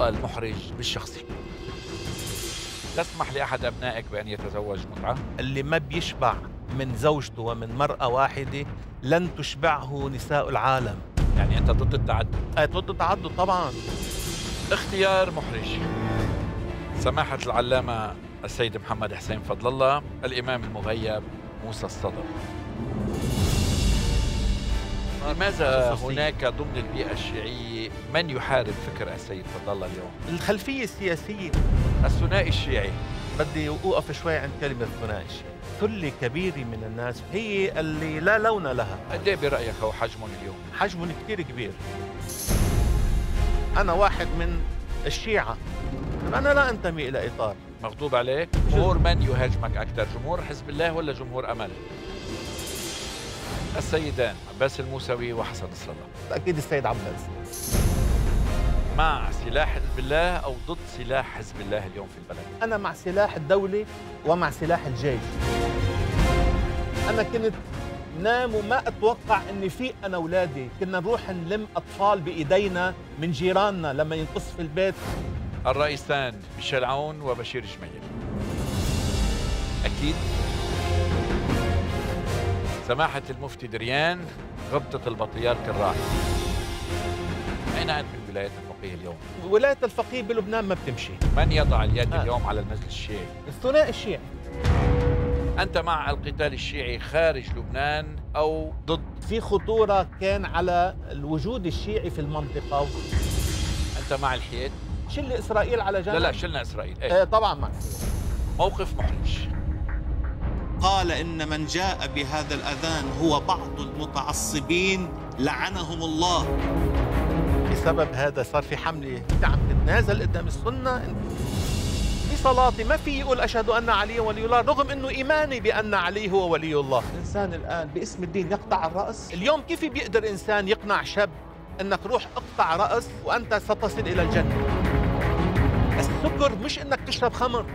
سؤال محرج بالشخصي. تسمح لأحد أبنائك بأن يتزوج متعة؟ اللي ما بيشبع من زوجته ومن مرأة واحدة لن تشبعه نساء العالم. يعني أنت ضد التعدد؟ ضد التعدد طبعا. اختيار محرج. سماحة العلامة السيد محمد حسين فضل الله، الإمام المغيب موسى الصدر، لماذا هناك ضمن البيئة الشيعية من يحارب فكر السيد فضل الله اليوم؟ الخلفية السياسية. الثنائي الشيعي. بدي أوقف شوي عند كلمة الثنائي الشيعي. ثلة كبيرة من الناس هي اللي لا لون لها. قد ايه برأيك هو حجمهم اليوم؟ حجمهم كتير كبير. أنا واحد من الشيعة، أنا لا أنتمي إلى إطار. مغضوب عليك؟ جمهور من يهاجمك أكثر، جمهور حزب الله ولا جمهور أمل؟ السيدان عباس الموسوي وحسن نصر الله. أكيد السيد عباس. مع سلاح حزب الله أو ضد سلاح حزب الله اليوم في البلد؟ أنا مع سلاح الدولة ومع سلاح الجيش. أنا كنت نام وما أتوقع أني في أنا أولادي كنا نروح نلم أطفال بإيدينا من جيراننا لما ينقص في البيت. الرئيسان ميشيل عون وبشير جميل. أكيد. سماحة المفتي دريان، غبطة البطريرك الراحل. أين أنت من ولاية الفقيه اليوم؟ ولاية الفقيه بلبنان ما بتمشي. من يضع اليد اليوم على المجلس الشيعي؟ الثنائي الشيعي. أنت مع القتال الشيعي خارج لبنان أو ضد؟ في خطورة كان على الوجود الشيعي في المنطقة. أنت مع الحياد؟ شل إسرائيل على جنب. لا شلنا إسرائيل. إيه طبعا مع. موقف محرج. قال إن من جاء بهذا الأذان هو بعض المتعصبين لعنهم الله. بسبب هذا صار في حملة عم تتنازل قدام السنة. في صلاتي ما في يقول أشهد أن علي ولي الله رغم أنه إيماني بأن علي هو ولي الله. الإنسان الآن باسم الدين يقطع الرأس. اليوم كيف بيقدر إنسان يقنع شاب أنك روح اقطع رأس وأنت ستصل إلى الجنة؟ السكر مش أنك تشرب خمر.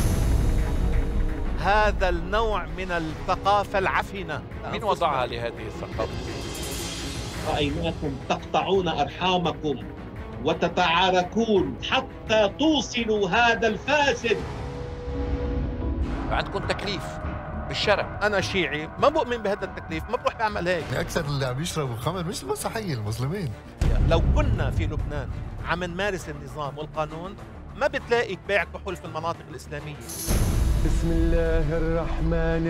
هذا النوع من الثقافة العفنة. مين وضعها لهذه الثقافة؟ رأيناكم تقطعون أرحامكم وتتعاركون حتى توصلوا هذا الفاسد. عندكم تكليف بالشرع. أنا شيعي ما بؤمن بهذا التكليف، ما بروح بعمل هيك. أكثر اللي عم يشربوا خمر مش المسيحيين المسلمين. لو كنا في لبنان عم نمارس النظام والقانون ما بتلاقي بيع كحول في المناطق الإسلامية. بسم الله الرحمن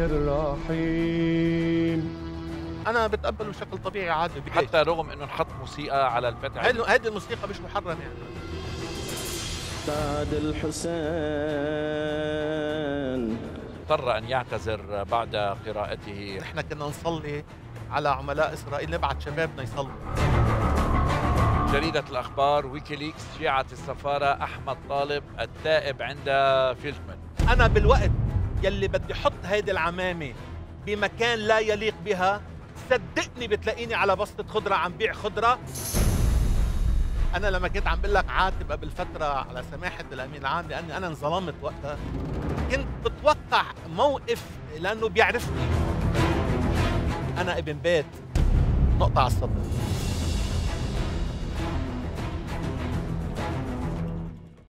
الرحيم. أنا بتقبله بشكل طبيعي عادي. حتى رغم إنه نحط موسيقى على الفتح. هذه الموسيقى مش محرمة يعني. بعد الحسين اضطر أن يعتذر بعد قراءته. نحن كنا نصلي على عملاء إسرائيل، نبعث شبابنا يصلوا. جريدة الأخبار ويكيليكس، شيعة السفارة أحمد طالب التائب عند فيلتمان. أنا بالوقت يلي بدي حط هيدي العمامة بمكان لا يليق بها صدقني بتلاقيني على بسطة خضرة عم بيع خضرة. أنا لما كنت عم بقول لك عاتب قبل فترة على سماحة الأمين العام لأني أنا انظلمت وقتها، كنت بتوقع موقف لأنه بيعرفني أنا ابن بيت نقطة على الصدر.